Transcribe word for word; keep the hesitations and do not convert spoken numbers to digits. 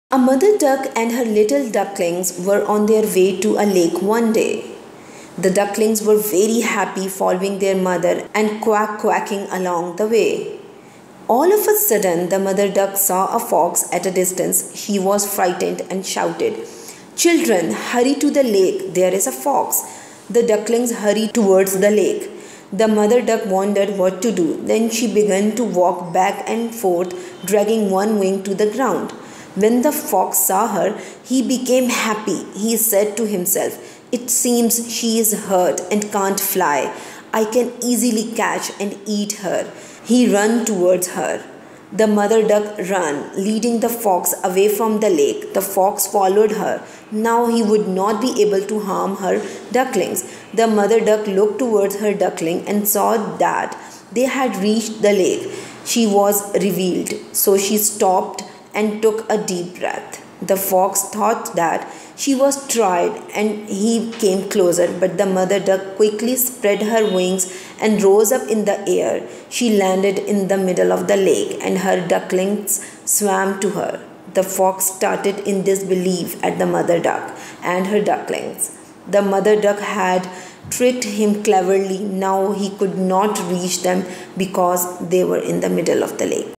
A mother duck and her little ducklings were on their way to a lake one day. The ducklings were very happy following their mother and quack quacking along the way. All of a sudden, the mother duck saw a fox at a distance. She was frightened and shouted, "Children, hurry to the lake, there is a fox." The ducklings hurried towards the lake. The mother duck wondered what to do. Then she began to walk back and forth, dragging one wing to the ground. When the fox saw her, he became happy. He said to himself, "It seems she is hurt and can't fly. I can easily catch and eat her." He ran towards her. The mother duck ran, leading the fox away from the lake. The fox followed her. Now he would not be able to harm her ducklings. The mother duck looked towards her duckling and saw that they had reached the lake. She was revealed, so she stopped and took a deep breath. The fox thought that she was tired and he came closer, but the mother duck quickly spread her wings and rose up in the air. She landed in the middle of the lake and her ducklings swam to her. The fox started in disbelief at the mother duck and her ducklings. The mother duck had tricked him cleverly. Now he could not reach them because they were in the middle of the lake.